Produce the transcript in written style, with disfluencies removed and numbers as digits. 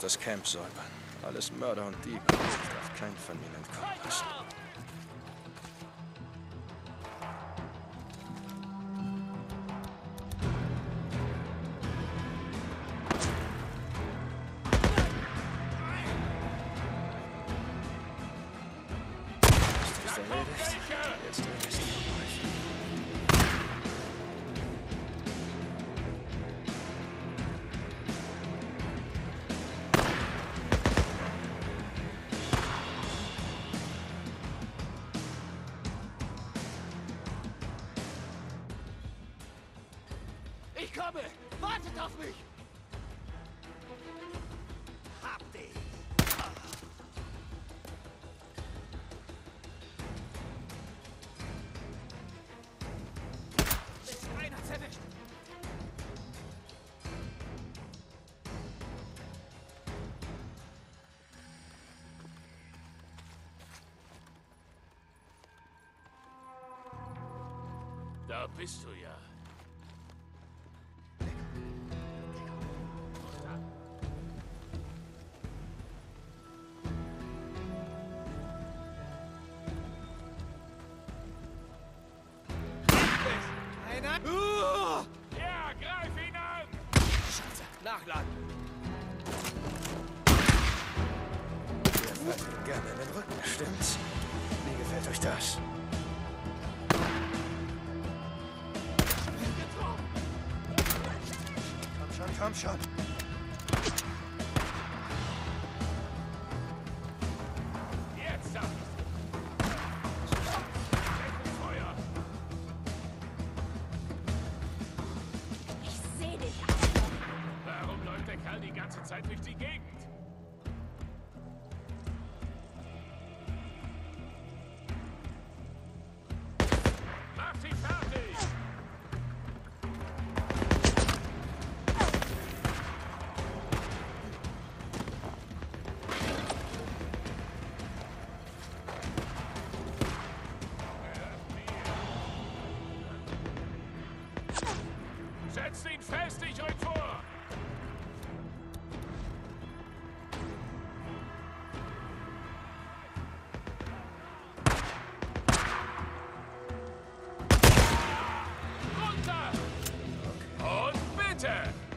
das Camp säubern. Alles Mörder und Diebe. Ich darf keinen von ihnen entkommen lassen. Ist das erledigt? Jetzt der Rest von euch. Ich komme! Wartet auf mich! Hab dich! Ist einer erwischt! Da bist du ja. Ja, greif ihn an! Scheiße! Nachladen! Ihr fallt ihm gerne in den Rücken, stimmt's? Wie gefällt euch das? Komm schon, komm schon. Jetzt ab! Feuer! Ich seh dich. Warum läuft der Kerl die ganze Zeit durch die Gegend? Mach sie fertig! Setzt ihn fest, ich rück vor! Runter! Und bitte!